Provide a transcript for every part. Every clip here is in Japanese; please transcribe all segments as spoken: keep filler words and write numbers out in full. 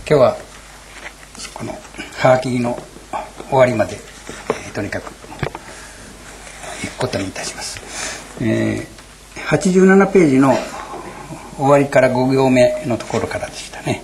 今日はこのはがきの終わりまで、えー、とにかく行くことにいたします。えー、はちじゅうななページの終わりからご行目のところからでしたね。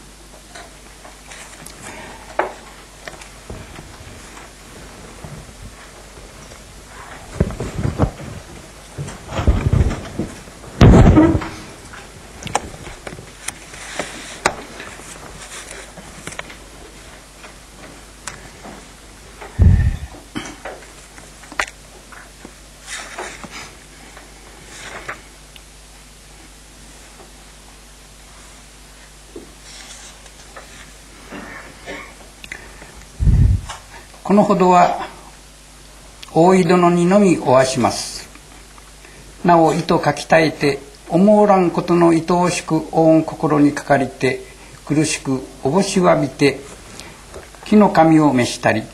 このほどは大井殿にのみおわします。なお意図書きたえて思うらんことの愛おしくおん心にかかりて苦しくおぼしわびて木の髪を召したり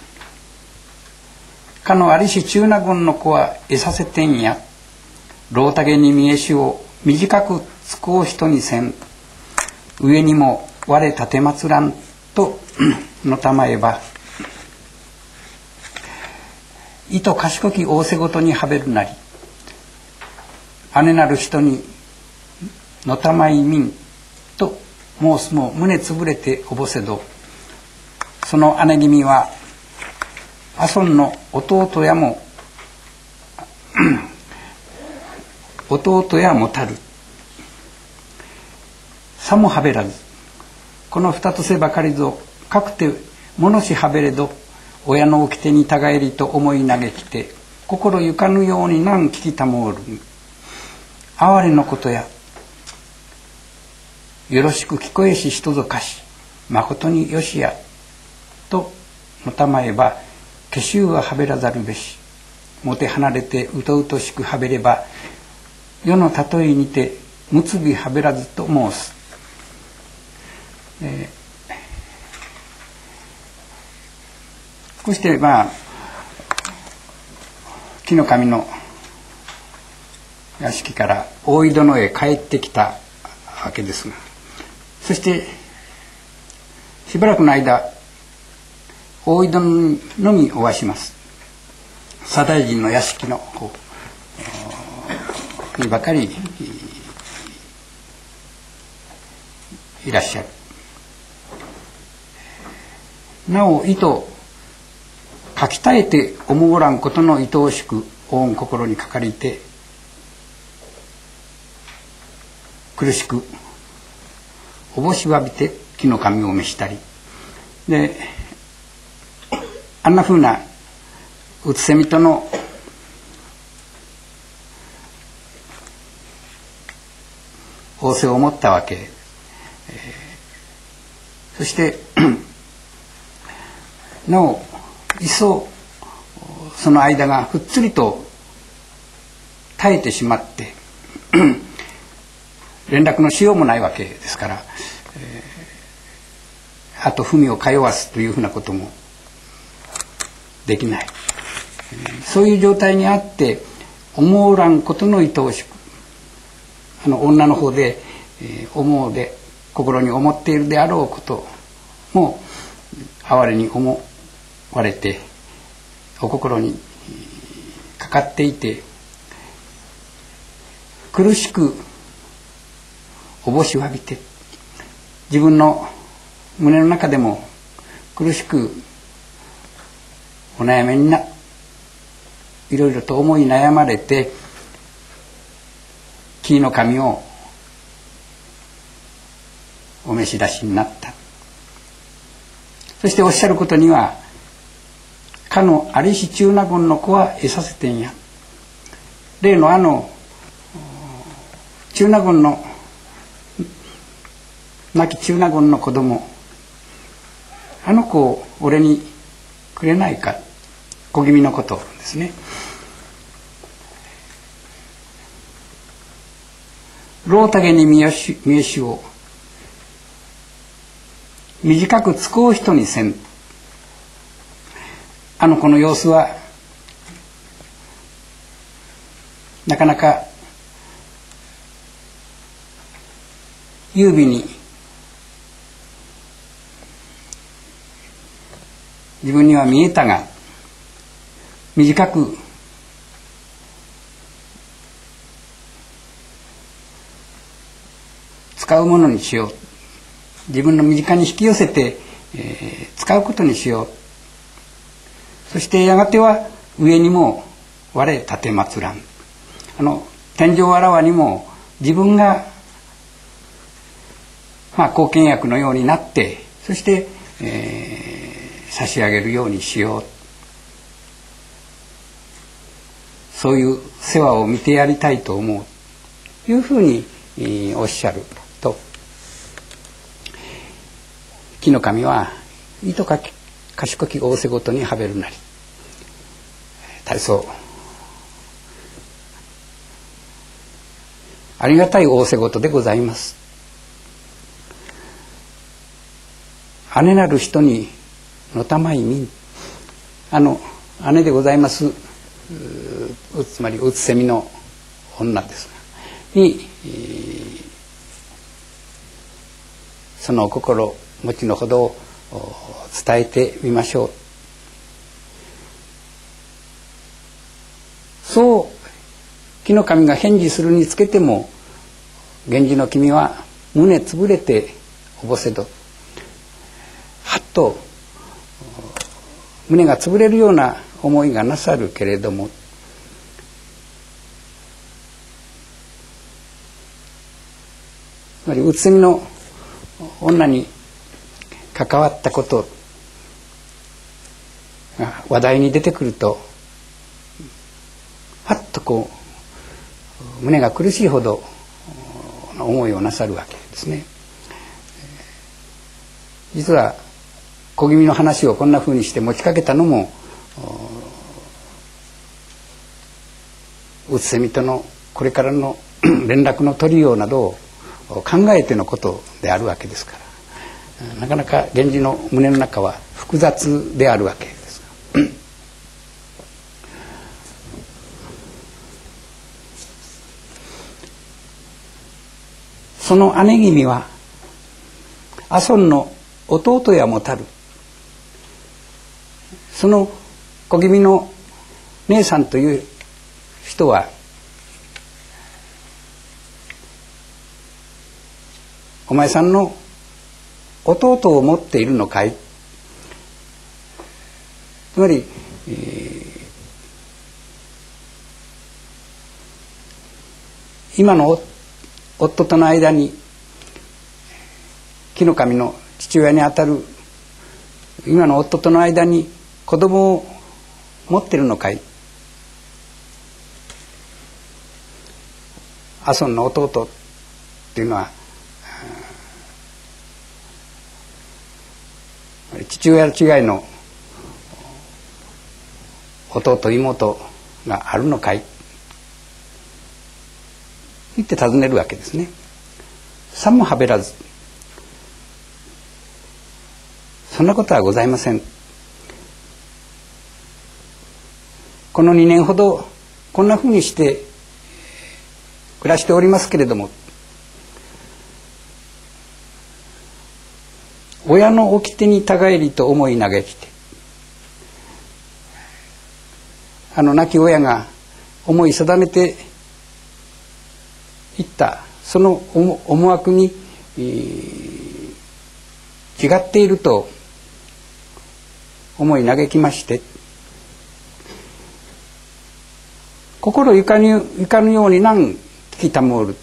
かのありし中納言の子は得させてんや老たげに見えしを短くつこう人にせん上にも我立てまつらんとのたまえば意図賢き仰せごとにはべるなり姉なる人にのたまいみんと申すも胸つぶれておぼせどその姉君は阿孫の弟やも弟やもたるさもはべらずこの二つせばかりぞかくてものしはべれど親の掟にたがえりと思い嘆きて心ゆかぬように何聞きたもおる哀れのことやよろしく聞こえし人ぞかしまことによしやとのたまえば化衆ははべらざるべしもて離れてうとうとしくはべれば世の例えにてむつびはべらずと申す、えーこうしてまあ木の神の屋敷から大井殿へ帰ってきたわけですがそしてしばらくの間大井殿のみおわします。左大臣の屋敷の方にばかりいらっしゃる。なお意図書きたえて思うらんことの愛おしくおん心にかかりて苦しくおぼしわびて木の髪を召したりであんなふうなうつせみとの仰せを持ったわけ、えー、そしてなおいっそその間がふっつりと絶えてしまって連絡のしようもないわけですから、えー、あと文を通わすというふうなこともできない、えー、そういう状態にあって思うらんことの愛おしくあの女の方で、えー、思うで心に思っているであろうことも哀れに思われてお心にかかっていて苦しくおぼしわびて自分の胸の中でも苦しくお悩みにないろいろと思い悩まれて木の髪をお召し出しになった。そしておっしゃることにはかのありし中納言の子は得させてんや例のあの中納言の亡き中納言の子供あの子を俺にくれないか小気味のことですね。老たげに見えし、見えしを短くつこう人にせんあの子の様子はなかなか優美に自分には見えたが短く使うものにしよう、自分の身近に引き寄せて、えー、使うことにしよう。そしてやがては上にも我立て祭らん、あの天上あらわにも自分が、まあ、後見役のようになって、そして、えー、差し上げるようにしよう、そういう世話を見てやりたいと思うというふうに、えー、おっしゃると、木の神はいとか賢き仰せごとにはべるなり、大層ありがたい仰せごとでございます。姉なる人にのたまいみん、あの姉でございます、つまりうつせみの女ですがに、そのお心持ちのほどを伝えてみましょう。そう木の神が返事するにつけても、源氏の君は胸つぶれておぼせど、はっと胸がつぶれるような思いがなさるけれども、つまりうつせみの女に関わったことが話題に出てくると、はっとこう胸が苦しいほどの思いをなさるわけですね。実は小気味の話をこんなふうにして持ちかけたのも、うつせみとのこれからの連絡の取りようなどを考えてのことであるわけですから、なかなか源氏の胸の中は複雑であるわけです。その姉君は阿孫の弟やもたる、その小気味の姉さんという人は、お前さんの弟を持っているのかい。つまり、えー、今の夫との間に木の神の父親にあたる今の夫との間に子供を持っているのかい。阿孫の弟っていうのは父親違いの弟妹があるのかい言って尋ねるわけですね。さもはべらず、そんなことはございません。このにねんほどこんなふうにして暮らしておりますけれども、親の掟にたがえりと思い嘆きて、あの亡き親が思い定めていったその思惑に違っていると思い嘆きまして、心ゆかぬ、ゆかぬように何聞きたもる。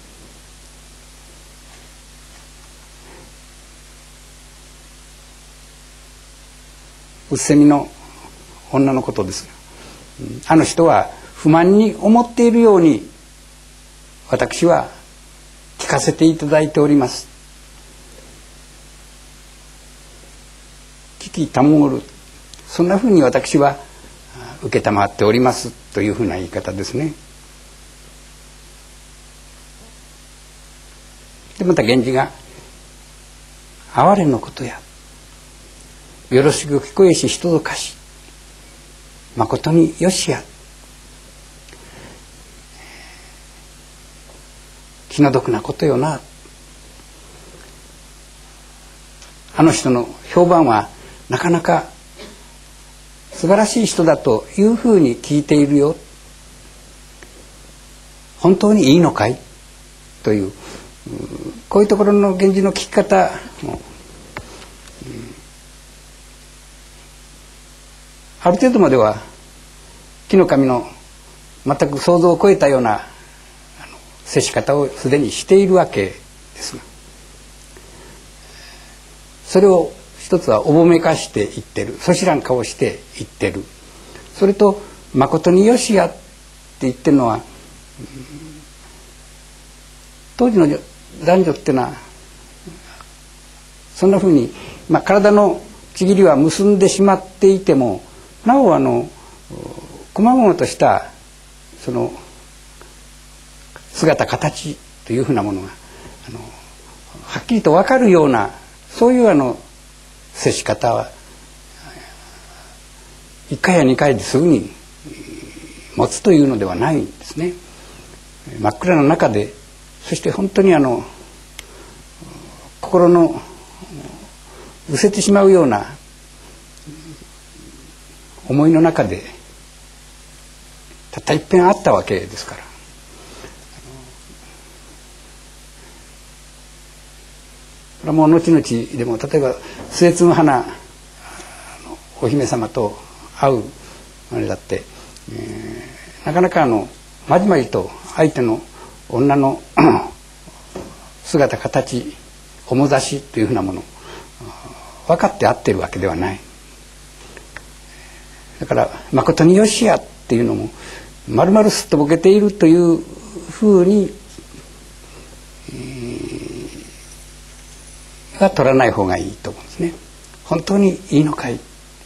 うっせみの女のことですが、あの人は不満に思っているように私は聞かせていただいております。聞きたもる、そんなふうに私は受けたまっておりますというふうな言い方ですね。でまた源氏が「哀れのことやよろしく聞こえし人ぞかしまことによしや気の毒なことよな」。あの人の評判はなかなか素晴らしい人だというふうに聞いているよ、本当にいいのかいという、こういうところの現実の聞き方も、ある程度までは木の神の全く想像を超えたようなあの接し方をすでにしているわけですが、それを一つはおぼめかして言ってる、そしらん顔して言ってる、それと誠によしやって言ってるのは、当時の男女っていうのはそんなふうに、まあ、体のちぎりは結んでしまっていても、なおあの細々としたその姿形というふうなものがあのはっきりと分かるような、そういうあの接し方はいっかいやにかいですぐに持つというのではないんですね。真っ暗な中で、そして本当にあの心の失せてしまうような思いの中でたった一遍あったわけですから、これはもう後々でも、例えば末継花お姫様と会うあれだって、えー、なかなかあのまじまじと相手の女の姿形面差しというふうなもの分かって合ってるわけではない。だから誠によしやっていうのもまるまるすっとぼけているというふうに、えー、は取らない方がいいと思うんですね。本当にいいのかい、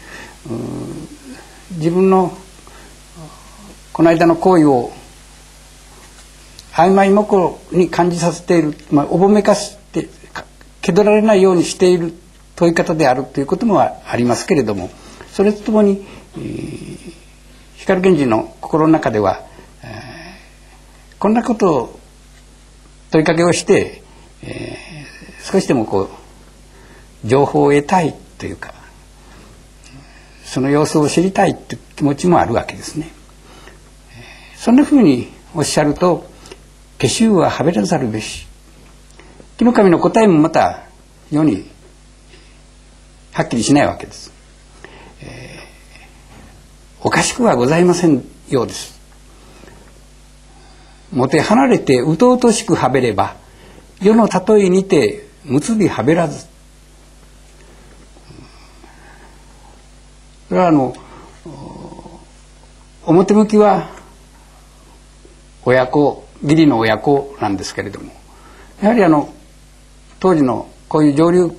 自分のこの間の行為を曖昧模倣に感じさせている、まあ、おぼめかして気取られないようにしている問い方であるということもありますけれども、それとともに、えー、光源氏の心の中では、えー、こんなことを問いかけをして、えー、少しでもこう情報を得たいというか、その様子を知りたいという気持ちもあるわけですね。えー、そんなふうにおっしゃると、化衆ははべらざるべし。木の神の答えもまた世にはっきりしないわけです。えー、おかしくはございませんようです。もて離れてうとうとしくはべれば、世の例えにて結びはべらず。それはあの表向きは親子、義理の親子なんですけれども、やはりあの当時のこういう上流、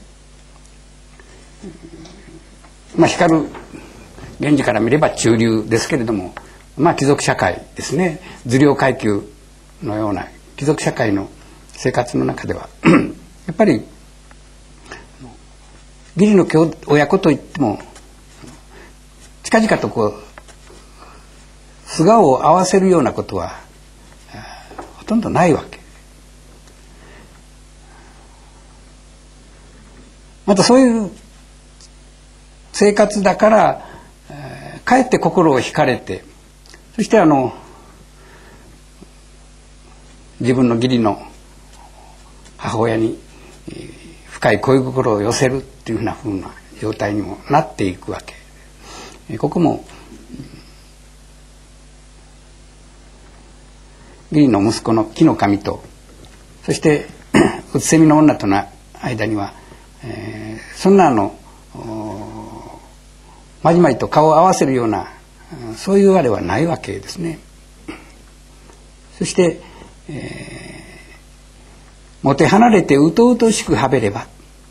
まあ光る源氏から見れば中流ですけれども、まあ貴族社会ですね、受領階級のような貴族社会の生活の中ではやっぱり義理の親子といっても近々とこう素顔を合わせるようなことはほとんどないわけ。またそういう生活だから、えー、かえって心を惹かれて、そしてあの自分の義理の母親に、えー、深い恋心を寄せるっていうふうなふうな状態にもなっていくわけ。えー、ここも義理の息子の木の神と、そしてうつせみの女との間には、えー、そんなのまじまじと顔を合わせるようなそういうあれはないわけですね。そして、えー、もて離れてうとうとしくはべれば、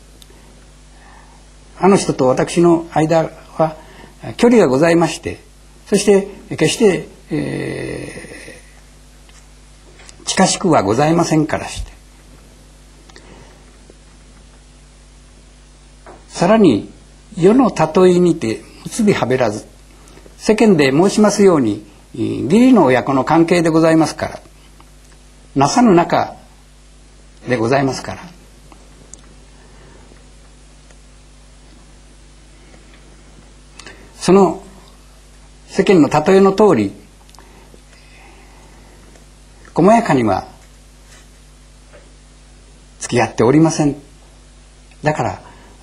あの人と私の間は距離がございまして、そして決して、えー、近しくはございませんからして、さらに世の例えにて結びはべらず、世間で申しますように義理の親子の関係でございますから、なさぬ仲でございますから、 その世間の例えの通り細やかには付き合っておりません。だから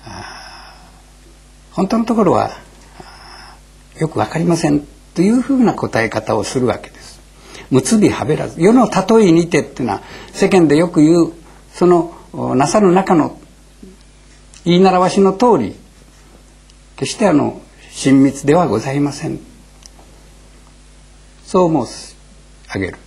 本当のところはよくわかりませんというふうな答え方をするわけです。むつびはべらず、世の例えにてっていうのは世間でよく言うそのなさる中の言い習わしの通り、決してあの親密ではございません。そう申し上げる。